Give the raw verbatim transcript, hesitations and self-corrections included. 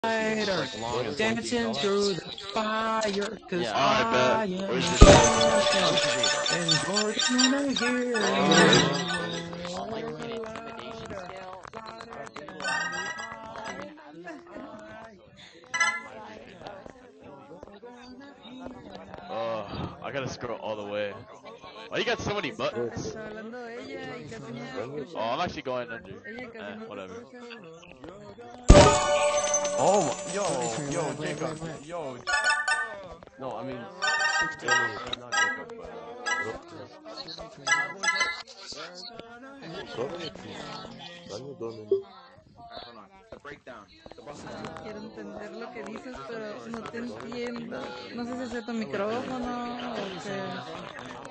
Or dancing through the fire, cause Yeah, I I bet. am Where's the and you're gonna hear Oh, Like an intimidation scale. oh, I gotta scroll all the way. Why you got so many buttons? Está hablando ella y casi no se Oh, escucha. I'm actually going under. Ella casi Eh, no se whatever. escucha. Oh, yo, yo, Jacob, yo. No, I mean, Jacob, not Jacob, but Quiero entender lo que dices, pero no te entiendo. No sé si es de tu micrófono o qué.